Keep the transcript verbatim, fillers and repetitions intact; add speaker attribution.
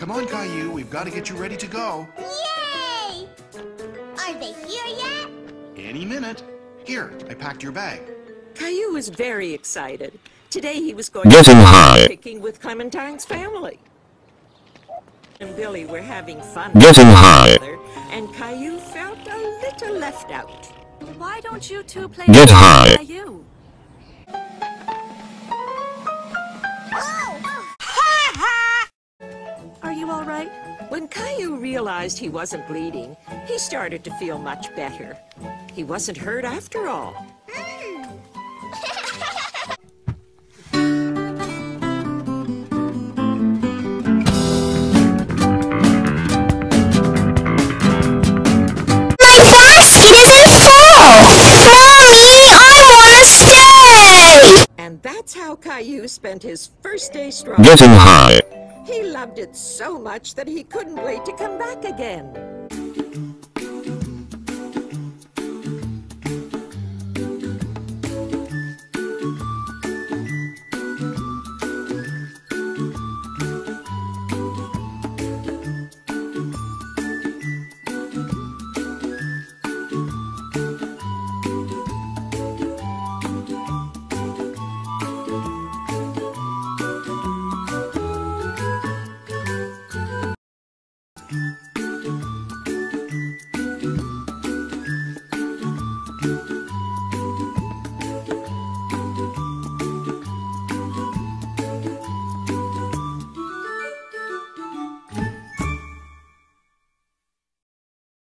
Speaker 1: Come on, Caillou, we've got to get you ready to go.
Speaker 2: Yay! Are they here yet?
Speaker 1: Any minute. Here, I packed your bag.
Speaker 3: Caillou was very excited. Today he was going
Speaker 4: Getting
Speaker 3: to
Speaker 4: high.
Speaker 3: picking with Clementine's family. And Billy were having fun
Speaker 4: Getting
Speaker 3: with
Speaker 4: high.
Speaker 3: each other, and Caillou felt a little left out.
Speaker 5: Why don't you two play
Speaker 4: Get high.
Speaker 5: Caillou? Are you all right?
Speaker 3: When Caillou realized he wasn't bleeding, he started to feel much better. He wasn't hurt after all. And that's how Caillou spent his first day strong.
Speaker 4: Getting high.
Speaker 3: He loved it so much that he couldn't wait to come back again.
Speaker 2: Thank you.